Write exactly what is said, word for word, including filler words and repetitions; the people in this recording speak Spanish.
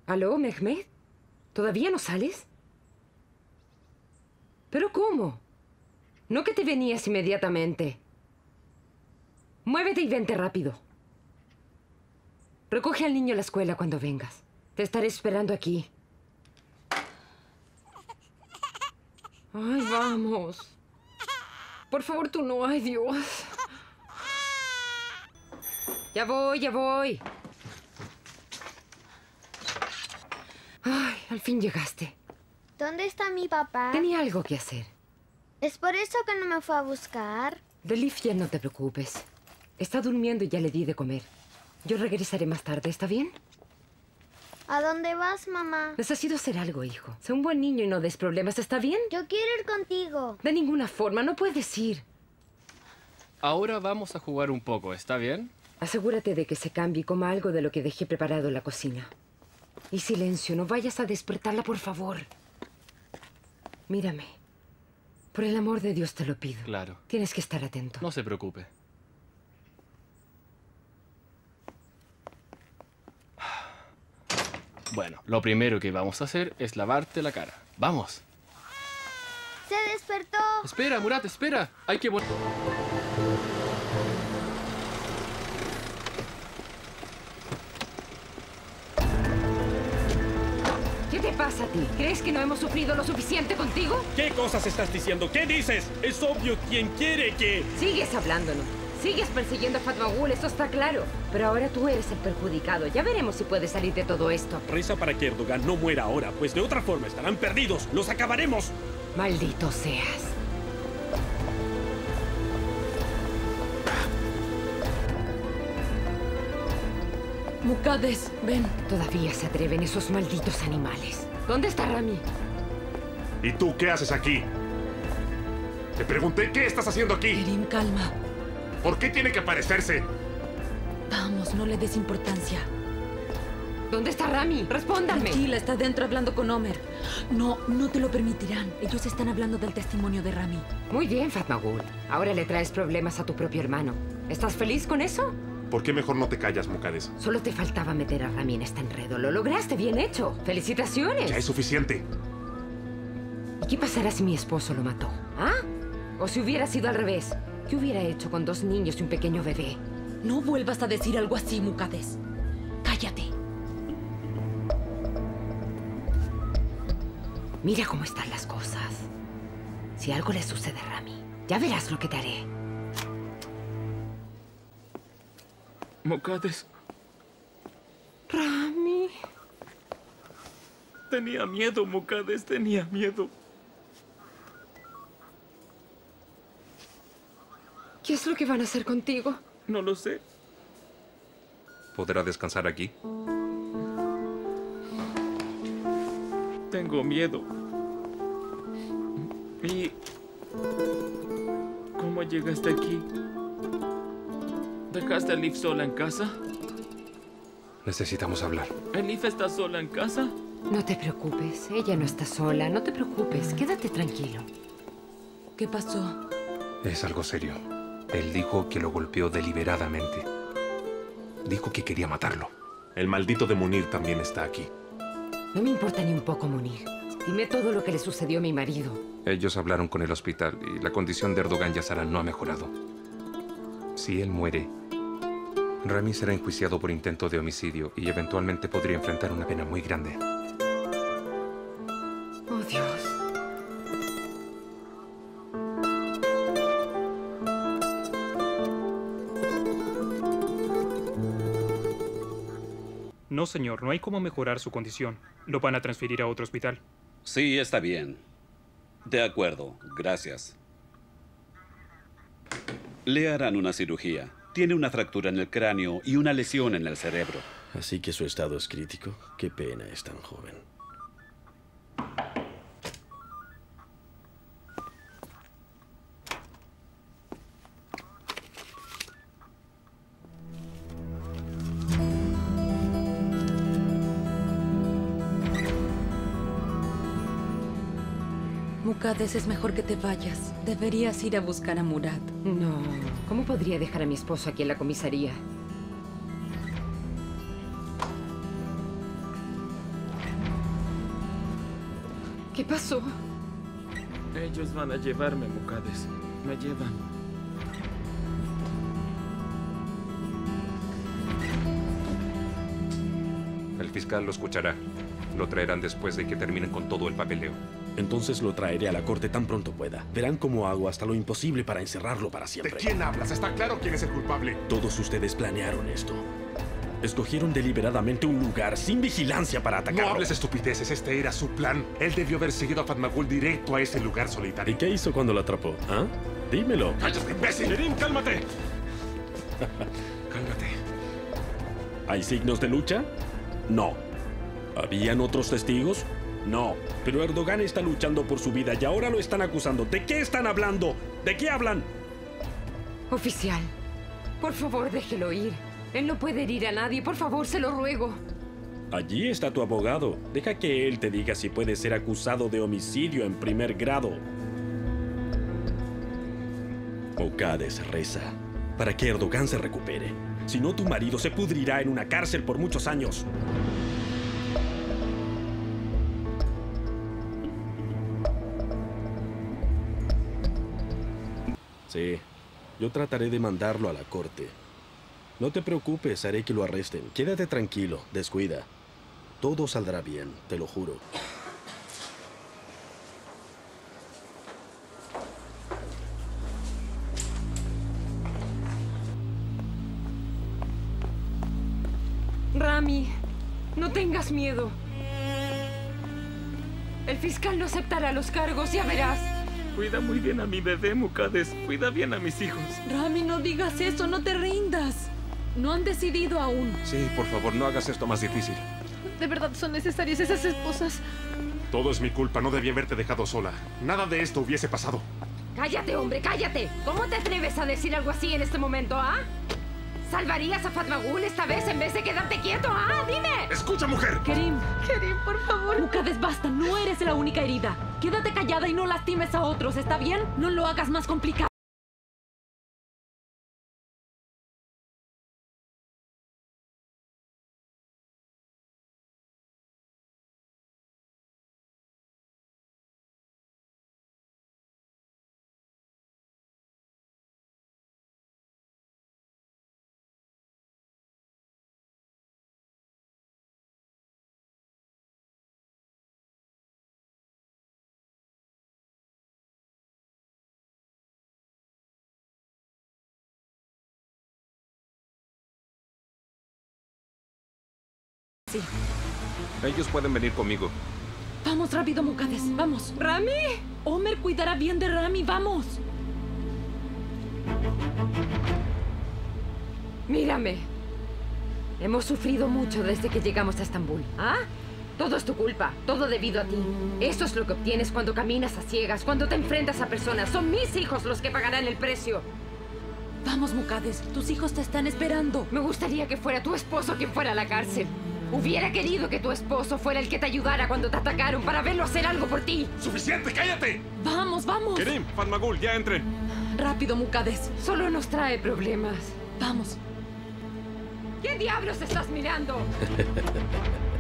¿Aló, Mehmet? ¿Todavía no sales? ¿Pero cómo? No que te venías inmediatamente. Muévete y vente rápido. Recoge al niño a la escuela cuando vengas. Te estaré esperando aquí. Ay, vamos. Por favor, tú no. Ay, Dios. Ya voy, ya voy. Ay, al fin llegaste. ¿Dónde está mi papá? Tenía algo que hacer. ¿Es por eso que no me fue a buscar? De Liv ya no te preocupes. Está durmiendo y ya le di de comer. Yo regresaré más tarde, ¿está bien? ¿A dónde vas, mamá? Necesito hacer algo, hijo. Sé un buen niño y no des problemas, ¿está bien? Yo quiero ir contigo. De ninguna forma, no puedes ir. Ahora vamos a jugar un poco, ¿está bien? Asegúrate de que se cambie y coma algo de lo que dejé preparado en la cocina. Y silencio, no vayas a despertarla, por favor. Mírame. Por el amor de Dios te lo pido. Claro. Tienes que estar atento. No se preocupe. Bueno, lo primero que vamos a hacer es lavarte la cara. ¡Vamos! ¡Se despertó! Espera, Murat, espera. Hay que... ¿Qué te pasa a ti? ¿Crees que no hemos sufrido lo suficiente contigo? ¿Qué cosas estás diciendo? ¿Qué dices? Es obvio quién quiere que... Sigues hablándonos. Sigues persiguiendo a Fatmagul, eso está claro. Pero ahora tú eres el perjudicado. Ya veremos si puedes salir de todo esto. Reza para que Erdogan no muera ahora, pues de otra forma estarán perdidos. ¡Los acabaremos! Maldito seas. Mukades, ven. Todavía se atreven esos malditos animales. ¿Dónde está Rami? ¿Y tú qué haces aquí? Te pregunté qué estás haciendo aquí. Kerim, calma. ¿Por qué tiene que aparecerse? Vamos, no le des importancia. ¿Dónde está Rami? Respóndame. Tranquila, está dentro hablando con Omer. No, no te lo permitirán. Ellos están hablando del testimonio de Rami. Muy bien, Fatmagul. Ahora le traes problemas a tu propio hermano. ¿Estás feliz con eso? ¿Por qué mejor no te callas, Mukades? Solo te faltaba meter a Rami en este enredo. Lo lograste, bien hecho. ¡Felicitaciones! Ya es suficiente. ¿Y qué pasará si mi esposo lo mató? ¿Ah? ¿O si hubiera sido al revés? ¿Qué hubiera hecho con dos niños y un pequeño bebé? No vuelvas a decir algo así, Mukades. Cállate. Mira cómo están las cosas. Si algo le sucede a Rami, ya verás lo que te haré. Mukades. Rami. Tenía miedo, Mukades, tenía miedo. ¿Qué es lo que van a hacer contigo? No lo sé. ¿Podrá descansar aquí? Tengo miedo. ¿Y cómo llegaste aquí? ¿Dejaste a Liv sola en casa? Necesitamos hablar. ¿Elif está sola en casa? No te preocupes, ella no está sola. No te preocupes, quédate tranquilo. ¿Qué pasó? Es algo serio. Él dijo que lo golpeó deliberadamente. Dijo que quería matarlo. El maldito de Munir también está aquí. No me importa ni un poco, Munir. Dime todo lo que le sucedió a mi marido. Ellos hablaron con el hospital y la condición de Erdogan Yasaran no ha mejorado. Si él muere, Rami será enjuiciado por intento de homicidio y eventualmente podría enfrentar una pena muy grande. Oh, Dios. No, señor, no hay cómo mejorar su condición. Lo van a transferir a otro hospital. Sí, está bien. De acuerdo, gracias. Le harán una cirugía. Tiene una fractura en el cráneo y una lesión en el cerebro. Así que su estado es crítico. Qué pena, es tan joven. Mukades, es mejor que te vayas. Deberías ir a buscar a Murat. No. ¿Cómo podría dejar a mi esposo aquí en la comisaría? ¿Qué pasó? Ellos van a llevarme, Mukades. Me llevan. El fiscal lo escuchará. Lo traerán después de que terminen con todo el papeleo. Entonces lo traeré a la corte tan pronto pueda. Verán cómo hago hasta lo imposible para encerrarlo para siempre. ¿De quién hablas? Está claro quién es el culpable. Todos ustedes planearon esto. Escogieron deliberadamente un lugar sin vigilancia para atacarlo. No hables estupideces, este era su plan. Él debió haber seguido a Fatmagul directo a ese lugar solitario. ¿Y qué hizo cuando lo atrapó? ¿Ah? Dímelo. ¡Cállate, imbécil! Kerim, cálmate. Cálmate. ¿Hay signos de lucha? No. ¿Habían otros testigos? No. Pero Erdogan está luchando por su vida y ahora lo están acusando. ¿De qué están hablando? ¿De qué hablan? Oficial, por favor, déjelo ir. Él no puede herir a nadie. Por favor, se lo ruego. Allí está tu abogado. Deja que él te diga si puede ser acusado de homicidio en primer grado. Mukades reza para que Erdogan se recupere. Si no, tu marido se pudrirá en una cárcel por muchos años. Sí, yo trataré de mandarlo a la corte. No te preocupes, haré que lo arresten. Quédate tranquilo, descuida. Todo saldrá bien, te lo juro. Rami, no tengas miedo. El fiscal no aceptará los cargos, ya verás. Cuida muy bien a mi bebé, Mukades. Cuida bien a mis hijos. Rami, no digas eso, no te rindas. No han decidido aún. Sí, por favor, no hagas esto más difícil. ¿De verdad son necesarias esas esposas? Todo es mi culpa, no debí haberte dejado sola. Nada de esto hubiese pasado. Cállate, hombre, cállate. ¿Cómo te atreves a decir algo así en este momento, ah? ¿Salvarías a Fatmagul esta vez en vez de quedarte quieto, ah? ¡Dime! ¡Escucha, mujer! Kerim, Kerim, por favor. Mukades, basta, no eres la única herida. Quédate callada y no lastimes a otros, ¿está bien? No lo hagas más complicado. Sí. Ellos pueden venir conmigo. Vamos rápido, Mukades, vamos. ¡Rami! Omer cuidará bien de Rami, vamos. Mírame. Hemos sufrido mucho desde que llegamos a Estambul, ¿ah? Todo es tu culpa, todo debido a ti. Eso es lo que obtienes cuando caminas a ciegas, cuando te enfrentas a personas. Son mis hijos los que pagarán el precio. Vamos, Mukades, tus hijos te están esperando. Me gustaría que fuera tu esposo quien fuera a la cárcel. Hubiera querido que tu esposo fuera el que te ayudara cuando te atacaron para verlo hacer algo por ti. ¡Suficiente, cállate! Vamos, vamos. Kerim, Fatmagul, ya entren. Rápido, Mukades. Solo nos trae problemas. Vamos. ¿Qué diablos estás mirando?